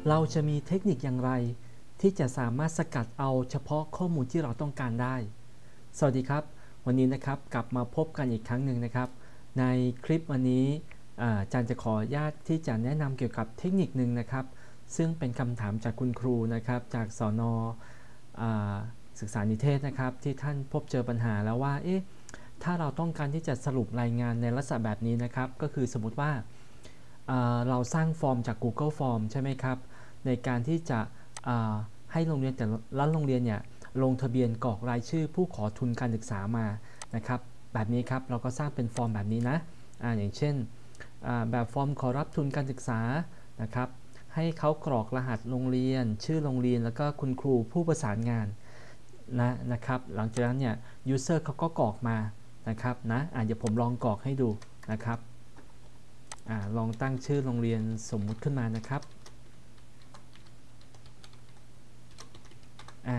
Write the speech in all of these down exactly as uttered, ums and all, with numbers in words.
เราจะมีเทคนิคอย่างไรที่จะสามารถสกัดเอาเฉพาะข้อมูลที่เราต้องการได้สวัสดีครับวันนี้นะครับกลับมาพบกันอีกครั้งหนึ่งนะครับในคลิปวันนี้อาจารย์จะขออนุญาตที่จะแนะนำเกี่ยวกับเทคนิคหนึ่งนะครับซึ่งเป็นคำถามจากคุณครูนะครับจากสน.ศึกษานิเทศนะครับที่ท่านพบเจอปัญหาแล้วว่าเอ๊ะถ้าเราต้องการที่จะสรุปรายงานในลักษณะแบบนี้นะครับก็คือสมมุติว่าเราสร้างฟอร์มจาก Google Form ใช่ไหมครับในการที่จะให้โรงเรียนแต่ละโรงเรียนเนี่ยลงทะเบียนกรอกรายชื่อผู้ขอทุนการศึกษามานะครับแบบนี้ครับเราก็สร้างเป็นฟอร์มแบบนี้นะออย่างเช่นแบบฟอร์มขอรับทุนการศึกษานะครับให้เขากรอกรหัสโรงเรียนชื่อโรงเรียนแล้วก็คุณครูผู้ประสานงานนะนะครับหลังจากนั้นเนี่ย user เขาก็กรอกมานะครับนะอ่ะเดี๋ยวผมลองกรอกให้ดูนะครับอ่าลองตั้งชื่อโรงเรียนสมมุติขึ้นมานะครับอ่า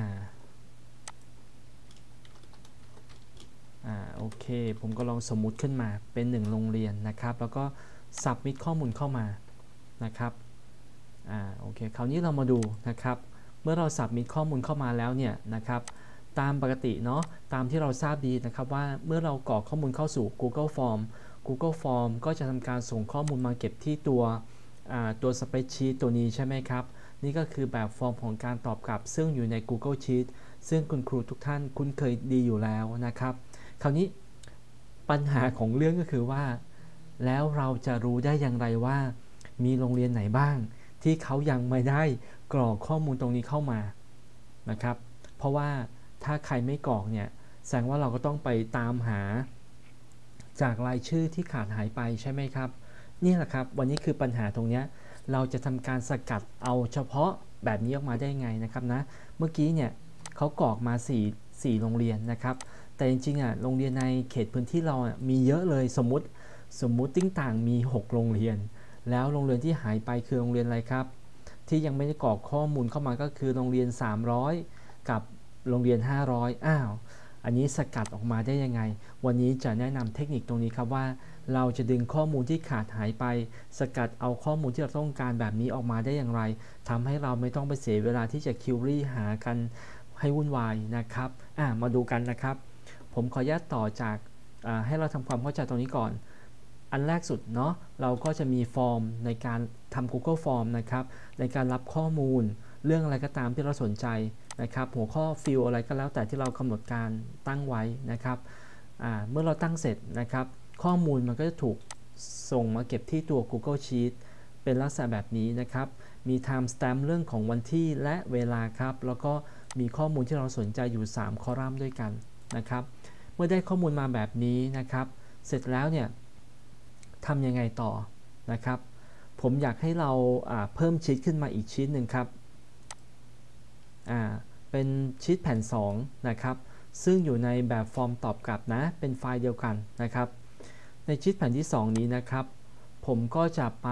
อ่าโอเคผมก็ลองสมมุติขึ้นมาเป็นหนึ่งโรงเรียนนะครับแล้วก็ submit ข้อมูลเข้ามานะครับอ่าโอเคคราวนี้เรามาดูนะครับเมื่อเรา submit ข้อมูลเข้ามาแล้วเนี่ยนะครับตามปกติเนาะตามที่เราทราบดีนะครับว่าเมื่อเรากรอกข้อมูลเข้าสู่ Google Form Google Form ก็จะทำการส่งข้อมูลมาเก็บที่ตัวตัว Spreadsheet ตัวนี้ใช่ไหมครับนี่ก็คือแบบฟอร์มของการตอบกลับซึ่งอยู่ใน Google Sheet ซึ่งคุณครูทุกท่านคุ้นเคยดีอยู่แล้วนะครับคราวนี้ปัญหาของเรื่องก็คือว่าแล้วเราจะรู้ได้อย่างไรว่ามีโรงเรียนไหนบ้างที่เขายังไม่ได้กรอกข้อมูลตรงนี้เข้ามานะครับเพราะว่าถ้าใครไม่กรอกเนี่ยแสดงว่าเราก็ต้องไปตามหาจากรายชื่อที่ขาดหายไปใช่ไหมครับนี่แหละครับวันนี้คือปัญหาตรงนี้เราจะทำการสกัดเอาเฉพาะแบบนี้ออกมาได้ไงนะครับนะเมื่อกี้เนี่ยเขากรอกมา4 4โรงเรียนนะครับแต่จริงๆอ่ะโรงเรียนในเขตพื้นที่เรามีเยอะเลยสมมุติสมมุติติ้งต่างมีหกโรงเรียนแล้วโรงเรียนที่หายไปคือโรงเรียนอะไรครับที่ยังไม่ได้กรอกข้อมูลเข้ามาก็คือโรงเรียนสามร้อยกับโรงเรียนห้าร้อยอ้าวอันนี้สกัดออกมาได้ยังไงวันนี้จะแนะนำเทคนิคตรงนี้ครับว่าเราจะดึงข้อมูลที่ขาดหายไปสกัดเอาข้อมูลที่เราต้องการแบบนี้ออกมาได้อย่างไรทำให้เราไม่ต้องไปเสียเวลาที่จะคิวรี่หากันให้วุ่นวายนะครับอ่ามาดูกันนะครับผมขออนุญาตต่อจากให้เราทำความเข้าใจตรงนี้ก่อนอันแรกสุดเนาะเราก็จะมีฟอร์มในการทำ Google Form นะครับในการรับข้อมูลเรื่องอะไรก็ตามที่เราสนใจนะครับหัวข้อฟิลอะไรก็แล้วแต่ที่เรากำหนดการตั้งไว้นะครับเมื่อเราตั้งเสร็จนะครับข้อมูลมันก็จะถูกส่งมาเก็บที่ตัว Google Sheet เป็นลักษณะแบบนี้นะครับมี time stamp เรื่องของวันที่และเวลาครับแล้วก็มีข้อมูลที่เราสนใจอยู่สามคอลัมน์ด้วยกันนะครับเมื่อได้ข้อมูลมาแบบนี้นะครับเสร็จแล้วเนี่ยทำยังไงต่อนะครับผมอยากให้เราเพิ่มชีทขึ้นมาอีกชีทหนึ่งครับอ่าเป็นชีทแผ่นสองนะครับซึ่งอยู่ในแบบฟอร์มตอบกลับนะเป็นไฟล์เดียวกันนะครับในชีทแผ่นที่สองนี้นะครับผมก็จะไป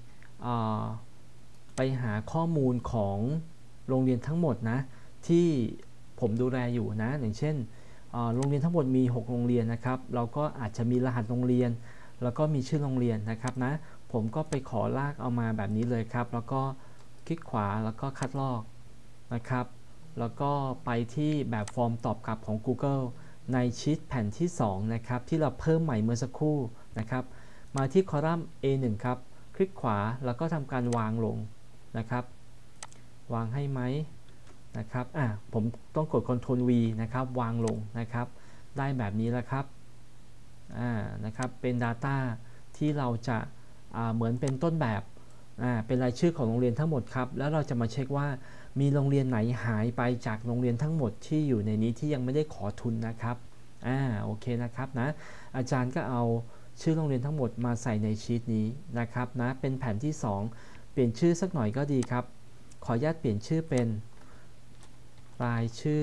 ไปหาข้อมูลของโรงเรียนทั้งหมดนะที่ผมดูแลอยู่นะอย่างเช่นโรงเรียนทั้งหมดมีหกโรงเรียนนะครับเราก็อาจจะมีรหัสโรงเรียนแล้วก็มีชื่อโรงเรียนนะครับนะผมก็ไปขอลากเอามาแบบนี้เลยครับแล้วก็คลิกขวาแล้วก็คัดลอกนะครับแล้วก็ไปที่แบบฟอร์มตอบกลับของ Google ในชีทแผ่นที่สองนะครับที่เราเพิ่มใหม่เมื่อสักครู่นะครับมาที่คอลัมน์ เอ หนึ่ง ครับคลิกขวาแล้วก็ทำการวางลงนะครับวางให้ไหมนะครับอ่ะผมต้องกด คอนโทรล วี นะครับวางลงนะครับได้แบบนี้แล้วครับอ่านะครับเป็น Data ที่เราจะเหมือนเป็นต้นแบบอ่าเป็นรายชื่อของโรงเรียนทั้งหมดครับแล้วเราจะมาเช็คว่ามีโรงเรียนไหนหายไปจากโรงเรียนทั้งหมดที่อยู่ในนี้ที่ยังไม่ได้ขอทุนนะครับอ่าโอเคนะครับนะอาจารย์ก็เอาชื่อโรงเรียนทั้งหมดมาใส่ในชีทนี้นะครับนะเป็นแผ่นที่สองเปลี่ยนชื่อสักหน่อยก็ดีครับขออนุญาตเปลี่ยนชื่อเป็นรายชื่อ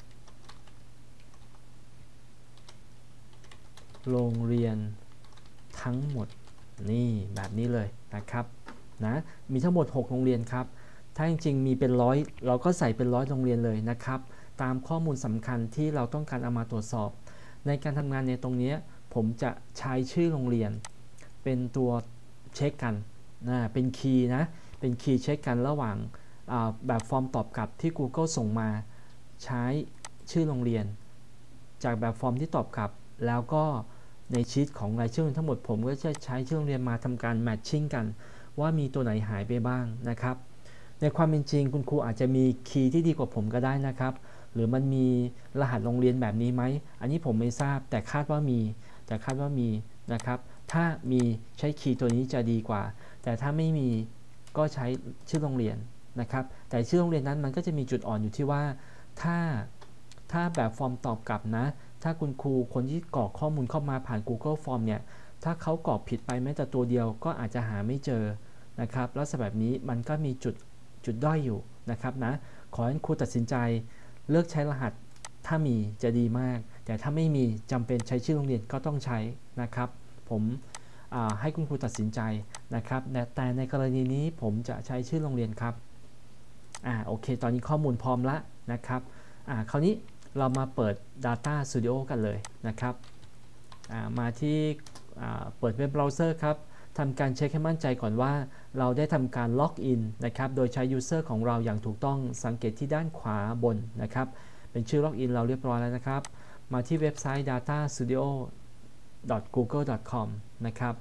โรงเรียนทั้งหมดนี่แบบนี้เลยนะครับนะมีทั้งหมดหกโรงเรียนครับถ้าจริงๆมีเป็นร้อยเราก็ใส่เป็นร้อยโรงเรียนเลยนะครับตามข้อมูลสำคัญที่เราต้องการเอามาตรวจสอบในการทำงานในตรงนี้ผมจะใช้ชื่อโรงเรียนเป็นตัวเช็คกันนะเป็นคีย์นะเป็นคีย์เช็คกันระหว่างแบบฟอร์มตอบกลับที่ Google ส่งมาใช้ชื่อโรงเรียนจากแบบฟอร์มที่ตอบกลับแล้วก็ในชีตของรายชื่อทั้งหมดผมก็จะใช้ชื่อโรงเรียนมาทำการแมทชิ่งกันว่ามีตัวไหนหายไปบ้างนะครับในความเป็นจริงคุณครูอาจจะมีคีย์ที่ดีกว่าผมก็ได้นะครับหรือมันมีรหัสโรงเรียนแบบนี้ไหมอันนี้ผมไม่ทราบแต่คาดว่ามีแต่คาดว่ามีนะครับถ้ามีใช้คีย์ตัวนี้จะดีกว่าแต่ถ้าไม่มีก็ใช้ชื่อโรงเรียนนะครับแต่ชื่อโรงเรียนนั้นมันก็จะมีจุดอ่อนอยู่ที่ว่าถ้าถ้าแบบฟอร์มตอบกลับนะถ้าคุณครูคนที่กรอกข้อมูลเข้ามาผ่าน Google Form เนี่ยถ้าเขากรอกผิดไปแม้แต่ตัวเดียวก็อาจจะหาไม่เจอนะครับแล้วแบบนี้มันก็มีจุดจุดด้อยอยู่นะครับนะขอให้ครูตัดสินใจเลือกใช้รหัสถ้ามีจะดีมากแต่ถ้าไม่มีจำเป็นใช้ชื่อโรงเรียนก็ต้องใช้นะครับผมให้คุณครูตัดสินใจนะครับแต่ในกรณีนี้ผมจะใช้ชื่อโรงเรียนครับอ่าโอเคตอนนี้ข้อมูลพร้อมแล้วนะครับอ่าคราวนี้เรามาเปิด Data Studio กันเลยนะครับมาที่เปิดเว็บเบราว์เซอร์ครับทำการเช็คให้มั่นใจก่อนว่าเราได้ทำการล็อกอินนะครับโดยใช้ User ของเราอย่างถูกต้องสังเกตที่ด้านขวาบนนะครับเป็นชื่อล็อกอินเราเรียบร้อยแล้วนะครับมาที่เว็บไซต์ ดาต้า สตูดิโอ ดอท กูเกิล ดอท คอม นะครับ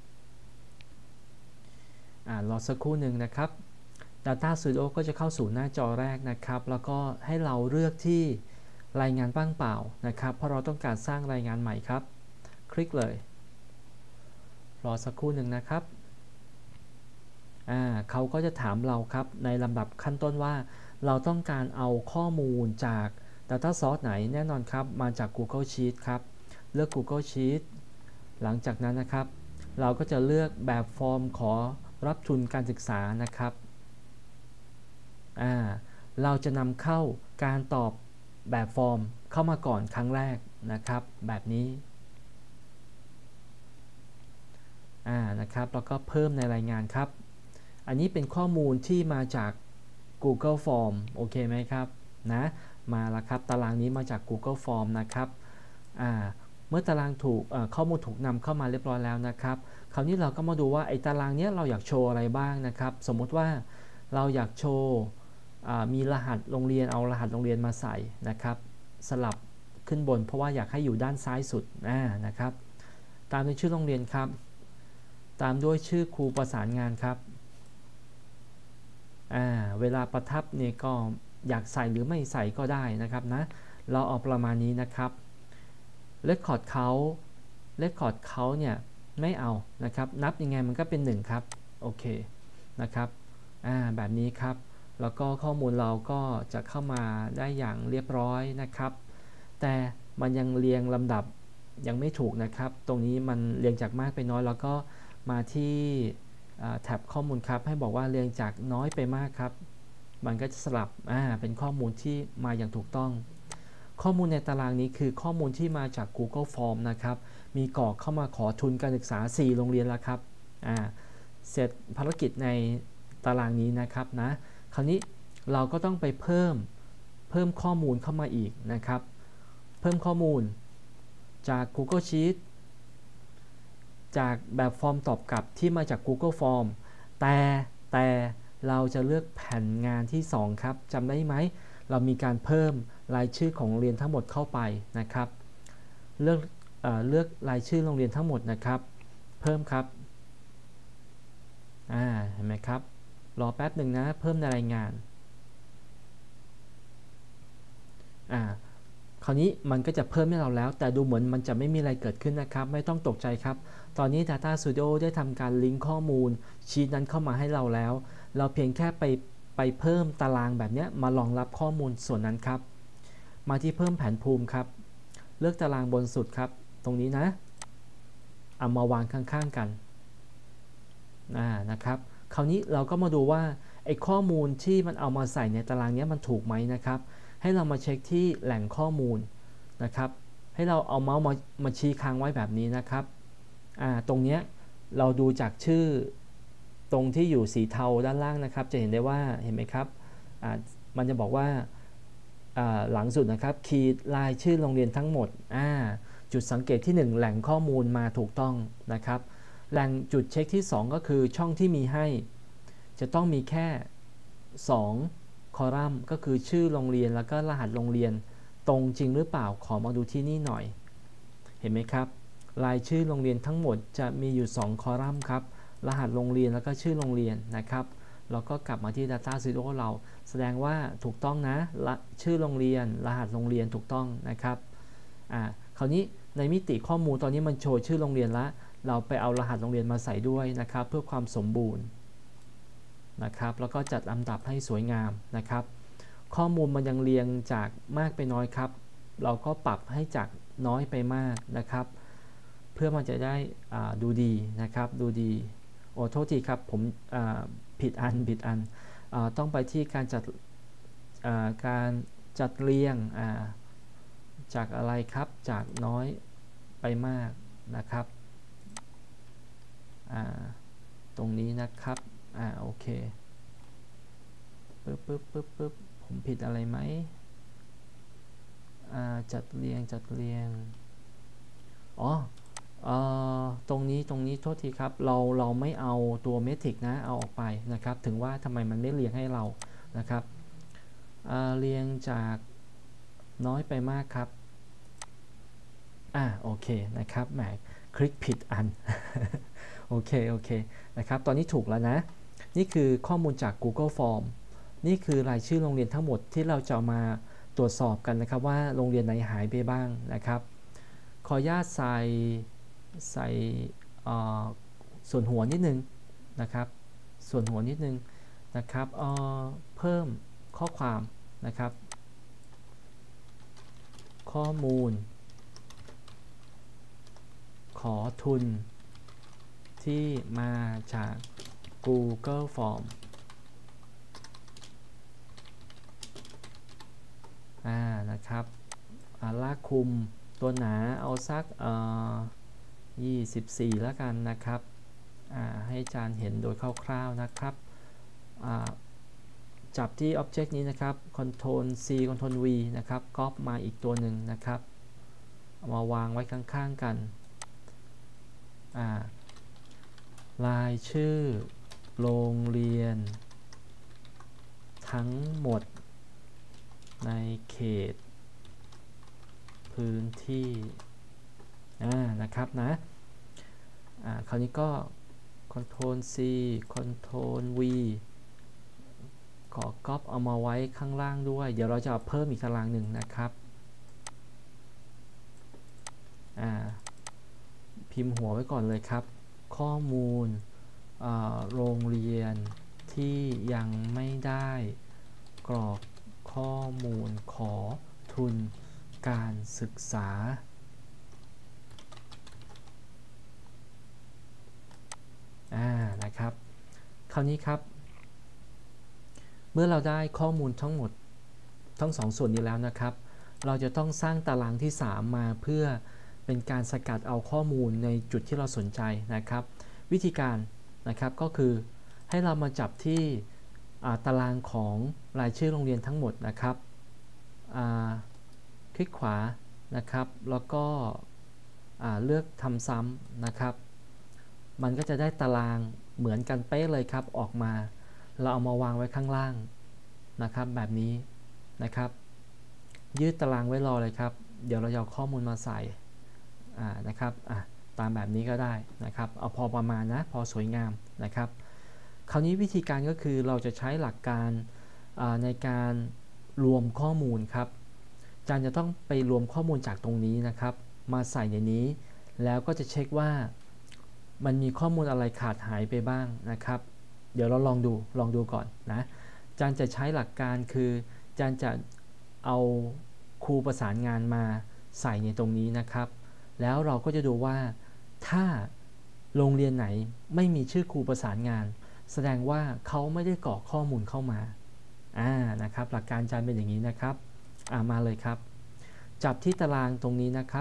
อ่ารอสักครู่หนึ่งนะครับ Data Studio ก็จะเข้าสู่หน้าจอแรกนะครับแล้วก็ให้เราเลือกที่รายงานว่างเปล่านะครับเพราะเราต้องการสร้างรายงานใหม่ครับคลิกเลยรอสักครู่หนึ่งนะครับอ่าเขาก็จะถามเราครับในลำดับขั้นต้นว่าเราต้องการเอาข้อมูลจาก Data Source ไหนแน่นอนครับมาจาก Google Sheet ครับเลือก Google Sheet หลังจากนั้นนะครับเราก็จะเลือกแบบฟอร์มขอรับทุนการศึกษานะครับอ่าเราจะนำเข้าการตอบแบบฟอร์มเข้ามาก่อนครั้งแรกนะครับแบบนี้อ่านะครับแล้วก็เพิ่มในรายงานครับอันนี้เป็นข้อมูลที่มาจาก Google Form โอเคไหมครับนะมาแล้วครับตารางนี้มาจาก Google Form นะครับอ่าเมื่อตารางถูกข้อมูลถูกนำเข้ามาเรียบร้อยแล้วนะครับคราวนี้เราก็มาดูว่าไอ้ตารางนี้เราอยากโชว์อะไรบ้างนะครับสมมติว่าเราอยากโชว์มีรหัสโรงเรียนเอารหัสโรงเรียนมาใส่นะครับสลับขึ้นบนเพราะว่าอยากให้อยู่ด้านซ้ายสุดนะครับตามด้วยชื่อโรงเรียนครับตามด้วยชื่อครูประสานงานครับอ่าเวลาประทับเนี่ยก็อยากใส่หรือไม่ใส่ก็ได้นะครับนะเราเอาประมาณนี้นะครับเรคคอร์ดเขาเรคคอร์ดเขาเนี่ยไม่เอานะครับนับยังไงมันก็เป็นหนึ่งครับโอเคนะครับอ่าแบบนี้ครับแล้วก็ข้อมูลเราก็จะเข้ามาได้อย่างเรียบร้อยนะครับแต่มันยังเรียงลำดับยังไม่ถูกนะครับตรงนี้มันเรียงจากมากไปน้อยแล้วก็มาที่แท็บข้อมูลครับให้บอกว่าเรียงจากน้อยไปมากครับมันก็จะสลับอ่าเป็นข้อมูลที่มาอย่างถูกต้องข้อมูลในตารางนี้คือข้อมูลที่มาจาก Google Form นะครับมีกรอกเข้ามาขอทุนการศึกษาสี่โรงเรียนแล้วครับอ่าเสร็จภารกิจในตารางนี้นะครับนะคราวนี้เราก็ต้องไปเพิ่มเพิ่มข้อมูลเข้ามาอีกนะครับเพิ่มข้อมูลจาก Google Sheet จากแบบฟอร์มตอบกลับที่มาจาก Google Form แต่แต่เราจะเลือกแผ่นงานที่สองครับจำได้ไหมเรามีการเพิ่มรายชื่อของโรงเรียนทั้งหมดเข้าไปนะครับเลือกเอ่อเลือกรายชื่อโรงเรียนทั้งหมดนะครับเพิ่มครับอ่าเห็นไหมครับรอแป๊บหนึ่งนะเพิ่มในรายงานอ่าคราวนี้มันก็จะเพิ่มให้เราแล้วแต่ดูเหมือนมันจะไม่มีอะไรเกิดขึ้นนะครับไม่ต้องตกใจครับตอนนี้ Data Studio ได้ทำการลิงก์ข้อมูลชีทนั้นเข้ามาให้เราแล้วเราเพียงแค่ไปไปเพิ่มตารางแบบนี้มารองรับข้อมูลส่วนนั้นครับมาที่เพิ่มแผนภูมิครับเลือกตารางบนสุดครับตรงนี้นะเอามาวางข้างๆกันอ่านะครับคราวนี้เราก็มาดูว่าไอ้ข้อมูลที่มันเอามาใส่ในตารางนี้มันถูกไหมนะครับให้เรามาเช็คที่แหล่งข้อมูลนะครับให้เราเอาเมาส์มามาชี้ค้างไว้แบบนี้นะครับอ่าตรงเนี้ยเราดูจากชื่อตรงที่อยู่สีเทาด้านล่างนะครับจะเห็นได้ว่าเห็นไหมครับอ่ามันจะบอกว่าอ่าหลังสุดนะครับคีย์รายชื่อโรงเรียนทั้งหมดอ่าจุดสังเกตที่หนึ่งแหล่งข้อมูลมาถูกต้องนะครับแหล่งจุดเช็คที่สองก็คือช่องที่มีให้จะต้องมีแค่สองคอลัมน์ก็คือชื่อโรงเรียนแล้วก็รหัสโรงเรียนตรงจริงหรือเปล่าขอมาดูที่นี่หน่อยเห็นไหมครับรายชื่อโรงเรียนทั้งหมดจะมีอยู่สองคอลัมน์ครับรหัสโรงเรียนแล้วก็ชื่อโรงเรียนนะครับเราก็กลับมาที่ Data Studio เราแสดงว่าถูกต้องนะชื่อโรงเรียนรหัสโรงเรียนถูกต้องนะครับอ่าคราวนี้ในมิติข้อมูลตอนนี้มันโชว์ชื่อโรงเรียนละเราไปเอารหัสโรงเรียนมาใส่ด้วยนะครับเพื่อความสมบูรณ์นะครับแล้วก็จัดลำดับให้สวยงามนะครับข้อมูลมันยังเรียงจากมากไปน้อยครับเราก็ปรับให้จากน้อยไปมากนะครับเพื่อมันจะได้ดูดีนะครับดูดีโอ้โทษทีครับผมผิดอันผิดอันต้องไปที่การจัดการจัดเรียงจากอะไรครับจากน้อยไปมากนะครับตรงนี้นะครับอ่าโอเคปึ๊บปึ๊บปึ๊บปึ๊บผมผิดอะไรไหมอ่าจัดเรียงจัดเรียงอ๋อเอ่อตรงนี้ตรงนี้โทษทีครับเราเราไม่เอาตัวเมทริกนะเอาออกไปนะครับถึงว่าทำไมมันไม่เรียงให้เรานะครับอ่าเรียงจากน้อยไปมากครับอ่าโอเคนะครับแหมคลิกผิดอัน โอเคโอเคนะครับตอนนี้ถูกแล้วนะนี่คือข้อมูลจาก Google Form นี่คือรายชื่อโรงเรียนทั้งหมดที่เราจะมาตรวจสอบกันนะครับว่าโรงเรียนไหนหายไปบ้างนะครับขออนุญาตใส่ใส่ส่วนหัวนิดนึงนะครับส่วนหัวนิดนึงนะครับเ, เพิ่มข้อความนะครับข้อมูลขอทุนที่มาจาก Google Form อ่านะครับลากคุมตัวหนาเอาสักยี่สิบสี่แล้วกันนะครับให้อาจารย์เห็นโดยคร่าวๆนะครับจับที่ Object นี้นะครับ Ctrl C Ctrl V นะครับก๊อปมาอีกตัวหนึ่งนะครับเอามาวางไว้ข้างๆกันรายชื่อโรงเรียนทั้งหมดในเขตพื้นที่นะครับนะคราวนี้ก็ Ctrl C Ctrl V ขอก๊อปเอามาไว้ข้างล่างด้วยเดี๋ยวเราจะเพิ่มอีกตารางหนึ่งนะครับพิมพ์หัวไว้ก่อนเลยครับข้อมูลโรงเรียนที่ยังไม่ได้กรอกข้อมูลขอทุนการศึกษาอ่านะครับคราวนี้ครับเมื่อเราได้ข้อมูลทั้งหมดทั้งสองส่วนนี้แล้วนะครับเราจะต้องสร้างตารางที่สามมาเพื่อเป็นการสกัดเอาข้อมูลในจุดที่เราสนใจนะครับวิธีการนะครับก็คือให้เรามาจับที่ตารางของรายชื่อโรงเรียนทั้งหมดนะครับคลิกขวานะครับแล้วก็เลือกทำซ้ำนะครับมันก็จะได้ตารางเหมือนกันเป๊ะเลยครับออกมาเราเอามาวางไว้ข้างล่างนะครับแบบนี้นะครับยืดตารางไว้รอเลยครับเดี๋ยวเราจะเอาข้อมูลมาใส่นะครับตามแบบนี้ก็ได้นะครับเอาพอประมาณนะพอสวยงามนะครับคราวนี้วิธีการก็คือเราจะใช้หลักการในการรวมข้อมูลครับอาจารย์จะต้องไปรวมข้อมูลจากตรงนี้นะครับมาใส่ในนี้แล้วก็จะเช็คว่ามันมีข้อมูลอะไรขาดหายไปบ้างนะครับเดี๋ยวเราลองดูลองดูก่อนนะอาจารย์จะใช้หลักการคืออาจารย์จะเอาครูประสานงานมาใส่ในตรงนี้นะครับแล้วเราก็จะดูว่าถ้าโรงเรียนไหนไม่มีชื่อครูประสานงานแสดงว่าเขาไม่ได้กรอกข้อมูลเข้ามาอ่านะครับหลักการอาจารย์เป็นอย่างนี้นะครับอ่ามาเลยครับจับที่ตารางตรงนี้นะครับ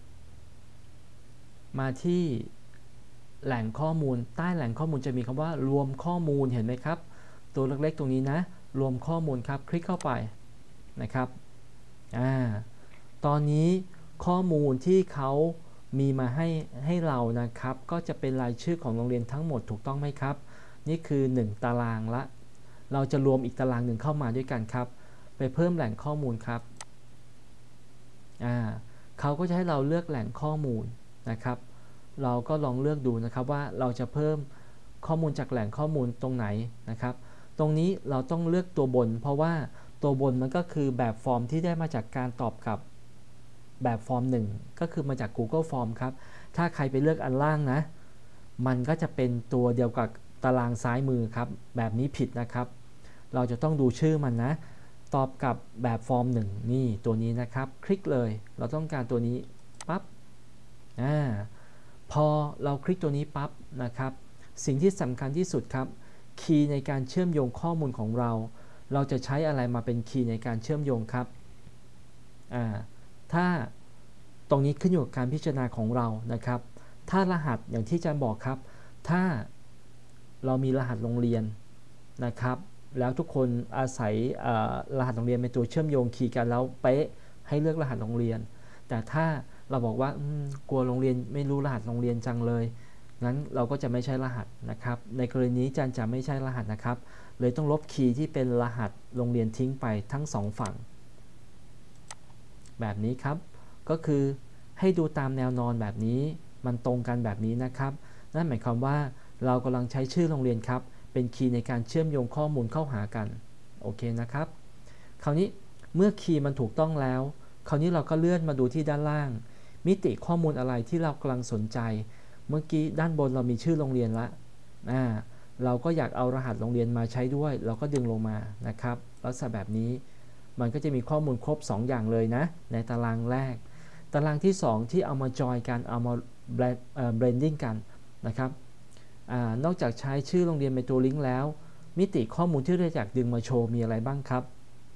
มาที่แหล่งข้อมูลใต้แหล่งข้อมูลจะมีคำว่ารวมข้อมูลเห็นไหมครับตัวเล็กๆตรงนี้นะรวมข้อมูลครับคลิกเข้าไปนะครับอ่าตอนนี้ข้อมูลที่เขามีมาให้ให้เรานะครับก็จะเป็นรายชื่อของโรงเรียนทั้งหมดถูกต้องไหมครับนี่คือหนึ่งตารางละเราจะรวมอีกตารางหนึ่งเข้ามาด้วยกันครับไปเพิ่มแหล่งข้อมูลครับอ่าเขาก็จะให้เราเลือกแหล่งข้อมูลนะครับเราก็ลองเลือกดูนะครับว่าเราจะเพิ่มข้อมูลจากแหล่งข้อมูลตรงไหนนะครับตรงนี้เราต้องเลือกตัวบนเพราะว่าตัวบนมันก็คือแบบฟอร์มที่ได้มาจากการตอบกลับแบบฟอร์มหนึ่งก็คือมาจาก Google Form ครับถ้าใครไปเลือกอันล่างนะมันก็จะเป็นตัวเดียวกับตารางซ้ายมือครับแบบนี้ผิดนะครับเราจะต้องดูชื่อมันนะตอบกับแบบฟอร์มหนึ่งนี่ตัวนี้นะครับคลิกเลยเราต้องการตัวนี้ปั๊บอ่าพอเราคลิกตัวนี้ปั๊บนะครับสิ่งที่สำคัญที่สุดครับคีย์ในการเชื่อมโยงข้อมูลของเราเราจะใช้อะไรมาเป็นคีย์ในการเชื่อมโยงครับอ่าถ้าตรงนี้ขึ้นอยู่กับการพิจารณาของเรานะครับถ้ารหัสอย่างที่อาจารย์บอกครับถ้าเรามีรหัสโรงเรียนนะครับแล้วทุกคนอาศัยรหัสโรงเรียนเป็นตัวเชื่อมโยงคีย์กันแล้วเป๊ะให้เลือกรหัสโรงเรียนแต่ถ้าเราบอกว่ากลัวโรงเรียนไม่รู้รหัสโรงเรียนจังเลยงั้นเราก็จะไม่ใช่รหัสนะครับในกรณีนี้อาจารย์จะไม่ใช่รหัสนะครับเลยต้องลบคีย์ที่เป็นรหัสโรงเรียนทิ้งไปทั้งสองฝั่งแบบนี้ครับก็คือให้ดูตามแนวนอนแบบนี้มันตรงกันแบบนี้นะครับนั่นหมายความว่าเรากำลังใช้ชื่อโรงเรียนครับเป็นคีย์ในการเชื่อมโยงข้อมูลเข้าหากันโอเคนะครับคราวนี้เมื่อคีย์มันถูกต้องแล้วคราวนี้เราก็เลื่อนมาดูที่ด้านล่างมิติข้อมูลอะไรที่เรากำลังสนใจเมื่อกี้ด้านบนเรามีชื่อโรงเรียนละอ่าเราก็อยากเอารหัสโรงเรียนมาใช้ด้วยเราก็ดึงลงมานะครับลักษณะแบบนี้มันก็จะมีข้อมูลครบสองอย่างเลยนะในตารางแรกตารางที่สองที่เอามาจอยกันเอามาเบรนดิ้งกันนะครับนอกจากใช้ชื่อโรงเรียนเป็นตัวลิงก์แล้วมิติข้อมูลที่เราอยากดึงมาโชว์มีอะไรบ้างครับ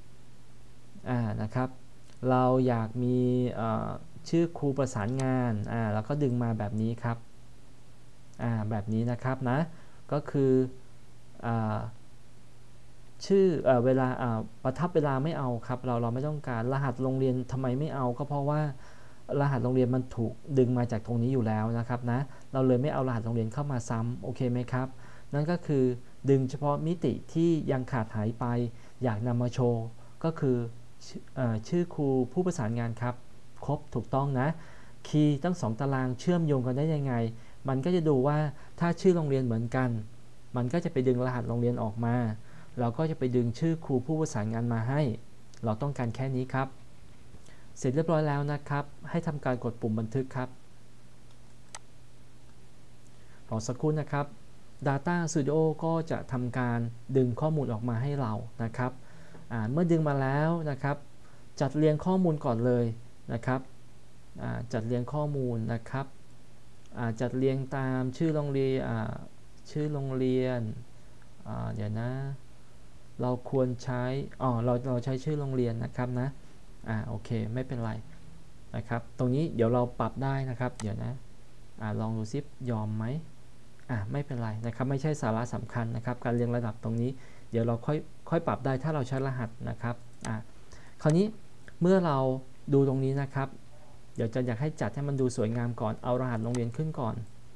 นะครับเราอยากมีชื่อครูประสานงานแล้วก็ดึงมาแบบนี้ครับแบบนี้นะครับนะก็คืออชื่อเอเวลาประทับเวลาไม่เอาครับเราเราไม่ต้องการรหัสโรงเรียนทำไมไม่เอาก็เพราะว่ารหัสโรงเรียนมันถูกดึงมาจากตรงนี้อยู่แล้วนะครับนะเราเลยไม่เอารหัสโรงเรียนเข้ามาซ้ำโอเคไหมครับนั่นก็คือดึงเฉพาะมิติที่ยังขาดหายไปอยากนำมาโชว์ก็คือชื่อครูผู้ประสานงานครับครบถูกต้องนะคีย์ทั้งสองตารางเชื่อมโยงกันได้ยังไงมันก็จะดูว่าถ้าชื่อโรงเรียนเหมือนกันมันก็จะไปดึงรหัสโรงเรียนออกมาเราก็จะไปดึงชื่อครูผู้ประสานงานมาให้เราต้องการแค่นี้ครับเสร็จเรียบร้อยแล้วนะครับให้ทำการกดปุ่มบันทึกครับรอสักครู่นะครับ Data Studio ก็จะทำการดึงข้อมูลออกมาให้เรานะครับเมื่อดึงมาแล้วนะครับจัดเรียงข้อมูลก่อนเลยนะครับจัดเรียงข้อมูลนะครับจัดเรียงตามชื่อโรงเรียนชื่อโรงเรียนเดี๋ยวนะเราควรใช้อ๋อเราเราใช้ชื่อโรงเรียนนะครับนะอ่าโอเคไม่เป็นไรนะครับตรงนี้เดี๋ยวเราปรับได้นะครับเดี๋ยวนะอ่าลองดูซิยอมไหมอ่าไม่เป็นไรนะครับไม่ใช่สาระสำคัญนะครับการเรียงระดับตรงนี้เดี๋ยวเราค่อยค่อยปรับได้ถ้าเราใช้รหัสนะครับอ่าคราวนี้เมื่อเราดูตรงนี้นะครับเดี๋ยวจะอยากให้จัดให้มันดูสวยงามก่อนเอารหัสโรงเรียนขึ้นก่อน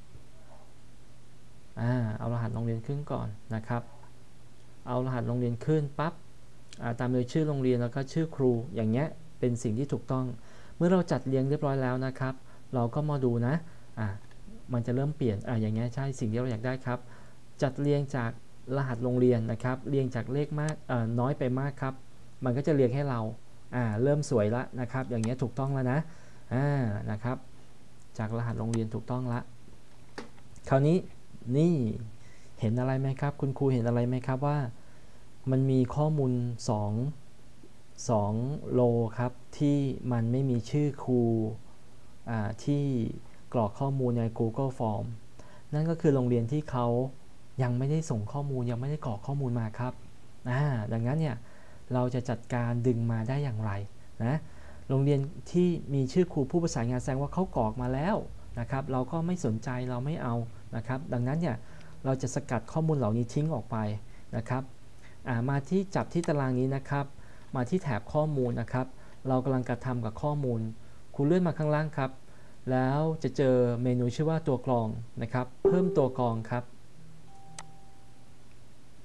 อ่าเอารหัสโรงเรียนขึ้นก่อนนะครับเอารหัสโรงเรียนขึ้นปั๊บตามด้วยชื่อโรงเรียนแล้วก็ชื่อครูอย่างเงี้ยเป็นสิ่งที่ถูกต้องเมื่อเราจัดเรียงเรียบร้อยแล้วนะครับเราก็มาดูนะอ่ามันจะเริ่มเปลี่ยนอ่าอย่างเงี้ยใช่สิ่งที่เราอยากได้ครับจัดเรียงจากรหัสโรงเรียนนะครับเรียงจากเลขมากอ่าน้อยไปมากครับมันก็จะเรียงให้เราอ่าเริ่มสวยละนะครับอย่างเงี้ยถูกต้องแล้วนะอ่านะครับจากรหัสโรงเรียนถูกต้องละคราวนี้นี่เห็นอะไรไหมครับคุณครูเห็นอะไรไหมครับว่ามันมีข้อมูลสอง สองโลครับที่มันไม่มีชื่อครูที่กรอกข้อมูลใน Google Form นั่นก็คือโรงเรียนที่เขายังไม่ได้ส่งข้อมูลยังไม่ได้กรอกข้อมูลมาครับดังนั้นเนี่ยเราจะจัดการดึงมาได้อย่างไรนะโรงเรียนที่มีชื่อครูผู้ประสานงานแสดงว่าเขากรอกมาแล้วนะครับเราก็ไม่สนใจเราไม่เอานะครับดังนั้นเนี่ยเราจะสกัดข้อมูลเหล่านี้ทิ้งออกไปนะครับมาที่จับที่ตารางนี้นะครับมาที่แถบข้อมูลนะครับเรากำลังกระทำกับข้อมูลคุณเลื่อนมาข้างล่างครับแล้วจะเจอเมนูชื่อว่าตัวกรองนะครับเพิ่มตัวกรองครับ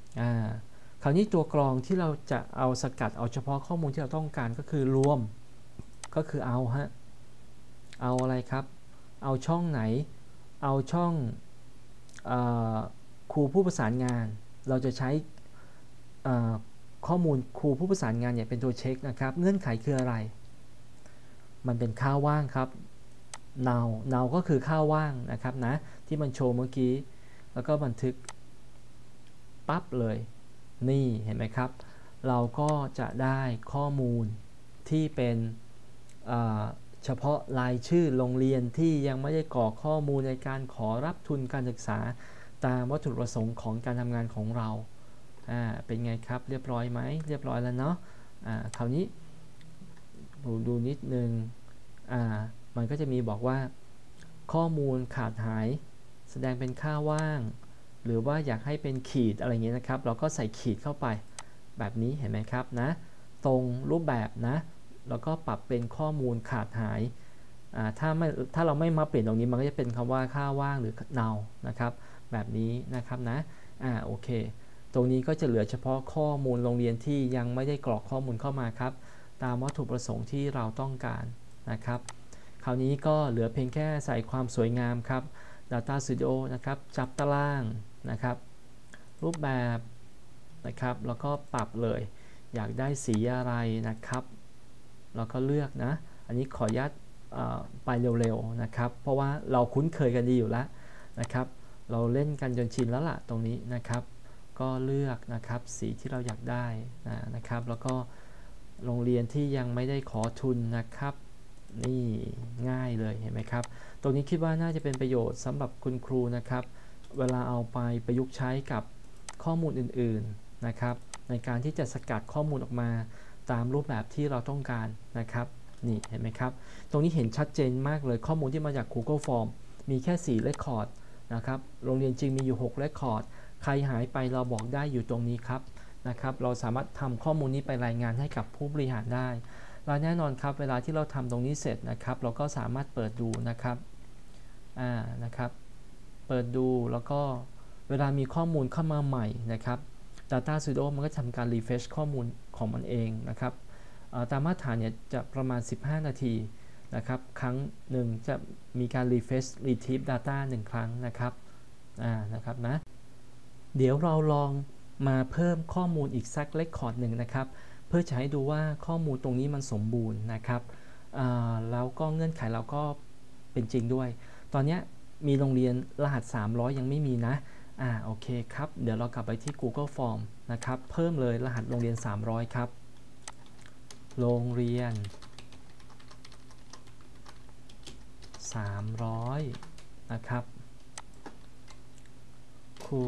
อ่าคราวนี้ตัวกรองที่เราจะเอาสกัดเอาเฉพาะข้อมูลที่เราต้องการก็คือรวมก็คือเอาฮะเอาอะไรครับเอาช่องไหนเอาช่องครูผู้ประสานงานเราจะใช้ข้อมูลครูผู้ประสานงานเนี่ยเป็นตัวเช็คนะครับเงื่อนไขคืออะไรมันเป็นค่าว่างครับ now now ก็คือค่าว่างนะครับนะที่มันโชว์เมื่อกี้แล้วก็บันทึกปั๊บเลยนี่เห็นไหมครับเราก็จะได้ข้อมูลที่เป็นเฉพาะรายชื่อโรงเรียนที่ยังไม่ได้กรอกข้อมูลในการขอรับทุนการศึกษาตามวัตถุประสงค์ของการทำงานของเราอ่าเป็นไงครับเรียบร้อยไหมเรียบร้อยแล้วเนาะอ่าคราวนี้ดูดูนิดนึงอ่ามันก็จะมีบอกว่าข้อมูลขาดหายแสดงเป็นค่าว่างหรือว่าอยากให้เป็นขีดอะไรเงี้ยนะครับเราก็ใส่ขีดเข้าไปแบบนี้เห็นไหมครับนะตรงรูปแบบนะแล้วก็ปรับเป็นข้อมูลขาดหายถ้าไม่ถ้าเราไม่มาเปลี่ยนตรงนี้มันก็จะเป็นคำว่าค่าว่างหรือ now นะครับแบบนี้นะครับนะอ่าโอเคตรงนี้ก็จะเหลือเฉพาะข้อมูลโรงเรียนที่ยังไม่ได้กรอกข้อมูลเข้ามาครับตามวัตถุประสงค์ที่เราต้องการนะครับคราวนี้ก็เหลือเพียงแค่ใส่ความสวยงามครับ Data Studio นะครับจับตารางนะครับรูปแบบนะครับแล้วก็ปรับเลยอยากได้สีอะไรนะครับเราก็เลือกนะอันนี้ขออนุญาตไปเร็วๆนะครับเพราะว่าเราคุ้นเคยกันดีอยู่แล้วนะครับเราเล่นกันจนชินแล้วล่ะตรงนี้นะครับก็เลือกนะครับสีที่เราอยากได้นะครับแล้วก็โรงเรียนที่ยังไม่ได้ขอทุนนะครับนี่ง่ายเลยเห็นไหมครับตรงนี้คิดว่าน่าจะเป็นประโยชน์สำหรับคุณครูนะครับเวลาเอาไปประยุกต์ใช้กับข้อมูลอื่นๆนะครับในการที่จะสกัดข้อมูลออกมาตามรูปแบบที่เราต้องการนะครับนี่เห็นไหมครับตรงนี้เห็นชัดเจนมากเลยข้อมูลที่มาจาก Google Form มีแค่สี่ Record นะครับโรงเรียนจริงมีอยู่หก Record ใครหายไปเราบอกได้อยู่ตรงนี้ครับนะครับเราสามารถทำข้อมูลนี้ไปรายงานให้กับผู้บริหารได้และแน่นอนครับเวลาที่เราทำตรงนี้เสร็จนะครับเราก็สามารถเปิดดูนะครับอ่านะครับเปิดดูแล้วก็เวลามีข้อมูลเข้ามาใหม่นะครับ Data Studio มันก็ทำการ refresh ข้อมูลของมันเองนะครับตามมาตรฐานเนี่ยจะประมาณสิบห้านาทีนะครับครั้งหนึ่งจะมีการ refresh retrieve data หนึ่งครั้งนะครับอ่านะครับนะเดี๋ยวเราลองมาเพิ่มข้อมูลอีกสักเลขคอร์ดหนึ่งนะครับเพื่อจะให้ดูว่าข้อมูลตรงนี้มันสมบูรณ์นะครับแล้วก็เงื่อนไขเราก็เป็นจริงด้วยตอนนี้มีโรงเรียนรหัสสามร้อยยังไม่มีนะอ่าโอเคครับเดี๋ยวเรากลับไปที่ Google Form นะครับเพิ่มเลยรหัสโรงเรียนสามร้อยครับโรงเรียนสามร้อยนะครับครู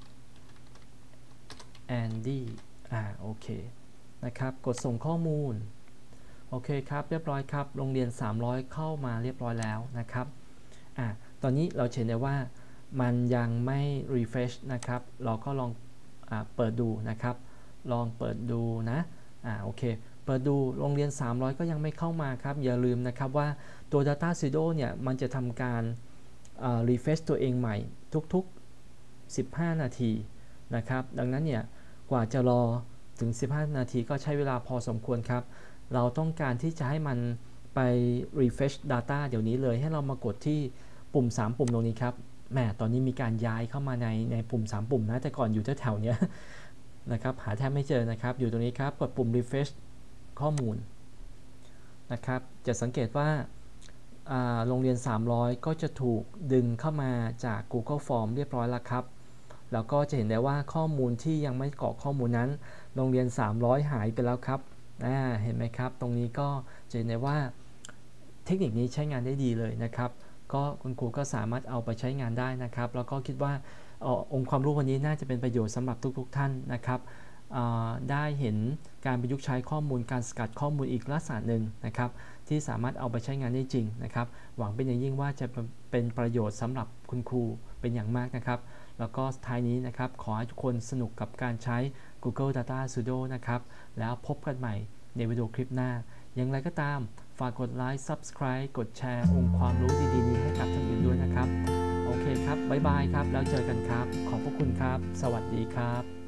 แอนดี้อ่าโอเคนะครับกดส่งข้อมูลโอเคครับเรียบร้อยครับโรงเรียนสามร้อยเข้ามาเรียบร้อยแล้วนะครับอ่าตอนนี้เราเห็นได้ว่ามันยังไม่ refresh นะครับเราก็ลองอ่าเปิดดูนะครับลองเปิดดูนะอ่าโอเคเปิดดูโรงเรียนสามร้อยก็ยังไม่เข้ามาครับอย่าลืมนะครับว่าตัว Data Studio เนี่ยมันจะทำการ refresh ตัวเองใหม่ทุกๆสิบห้านาทีนะครับดังนั้นเนี่ยกว่าจะรอถึงสิบห้านาทีก็ใช้เวลาพอสมควรครับเราต้องการที่จะให้มันไป refresh data เดี๋ยวนี้เลยให้เรามากดที่ปุ่มสามปุ่มตรงนี้ครับแหมตอนนี้มีการย้ายเข้ามาในในปุ่มสามปุ่มนะแต่ก่อนอยู่แถวๆเนี้ยนะครับหาแทบไม่เจอนะครับอยู่ตรงนี้ครับกดปุ่ม refresh ข้อมูลนะครับจะสังเกตว่าโรงเรียนสามร้อยก็จะถูกดึงเข้ามาจาก Google Form เรียบร้อยแล้วครับแล้วก็จะเห็นได้ว่าข้อมูลที่ยังไม่กรอกข้อมูลนั้นโรงเรียนสามร้อยหายไปแล้วครับเห็นไหมครับตรงนี้ก็จะเห็นได้ว่าเทคนิคนี้ใช้งานได้ดีเลยนะครับก็คุณครูก็สามารถเอาไปใช้งานได้นะครับแล้วก็คิดว่าองค์ความรู้วันนี้น่าจะเป็นประโยชน์สำหรับทุกๆท่านนะครับได้เห็นการประยุกต์ใช้ข้อมูลการสกัดข้อมูลอีกลักษณะหนึ่งนะครับที่สามารถเอาไปใช้งานได้จริงนะครับหวังเป็นอย่างยิ่งว่าจะเป็นประโยชน์สำหรับคุณครูเป็นอย่างมากนะครับแล้วก็ท้ายนี้นะครับขอให้ทุกคนสนุกกับการใช้ Google Data Studio นะครับแล้วพบกันใหม่ในวิดีโอคลิปหน้าอย่างไรก็ตามฝากกดไลค์ Subscribe กดแชร์องค์ความรู้ดีๆนี้ให้กับท่านอื่นด้วยนะครับโอเคครับบ๊ายบายครับแล้วเจอกันครับขอบพระคุณครับสวัสดีครับ